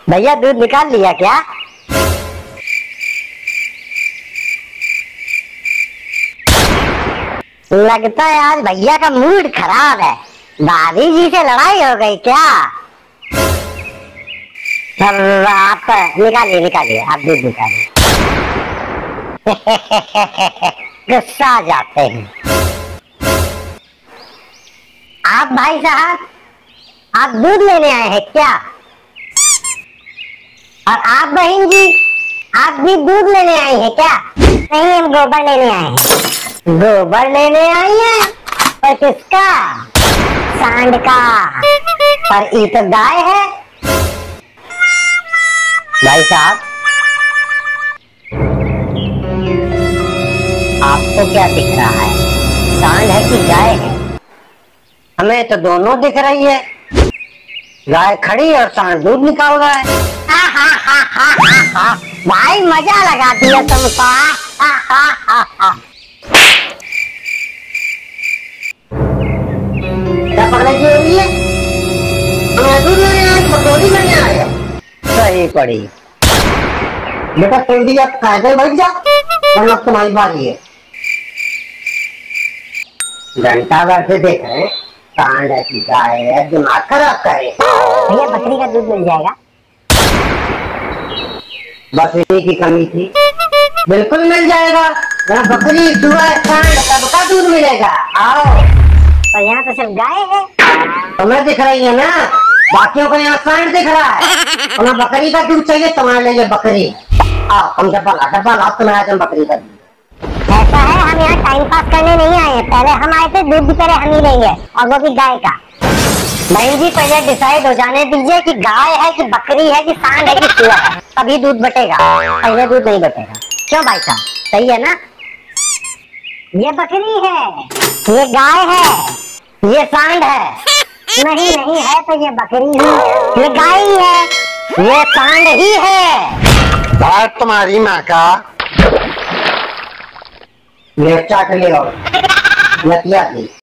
भैया दूध निकाल लिया क्या? लगता है आज भैया का मूड खराब है। भाभी जी से लड़ाई हो गई क्या? अब आप निकालिए निकालिए, आप दूध निकालिए। गुस्सा आ जाते हैं। आप भाई साहब, आप दूध लेने आए हैं क्या? और आप बहन जी, आप भी दूध लेने आई हैं क्या? नहीं, हम गोबर लेने आए हैं। गोबर लेने आई हैं? पर किसका? सांड का। पर ये तो गाय है। भाई साहब, आपको क्या दिख रहा है? सांड है कि गाय है? हमें तो दोनों दिख रही है। गाय खड़ी और सांड दूध निकाल रहा है। भाई मजा लगा दिया तुमको। क्या पकड़े की हो रही है? हमें दूध लेने आए, पकौड़ी लेने आए। सही पड़ी। बेटा जल्दी आप कायदे बैठ जा, वरना तुम्हारी बारी है। घंटा बैठे देख रहे, सांड है कि गाय है, दिमाग खराब करे। भैया बकरी का दूध मिल जाएगा? बस इसी की कमी थी। बिल्कुल मिल जाएगा। यहाँ बकरी सुअर सांड सबका दूध मिलेगा। आओ। पर यहाँ तो सिर्फ गाय है। तुम्हें दिख रही है ना, बाकियों को यहाँ सांड दिख रहा है। तुम्हें बकरी का दूध चाहिए, तुम्हारे लिए बकरी। आओ तुम डब्बा लाओ, तुम्हारे तुम बकरी का दूध। ऐसा है, हम यहाँ टाइम पास करने नहीं आए हैं। पहले हम आए थे दूध भी पहले हम ही लेंगे, और वो भी गाय का। भाई जी पहले डिसाइड हो जाने दीजिए कि गाय है कि बकरी है कि सांड है कि सुअर है, तभी दूध बटेगा। पहले दूध नहीं बटेगा। क्यों भाई साहब, सही है ना? ये बकरी है, ये गाय है, ये सांड है। नहीं नहीं है तो ये बकरी ही, ये गाय ही है, ये सांड ही है। बात तुम्हारी माँ का। ये चाट ले लो, नतिया थी।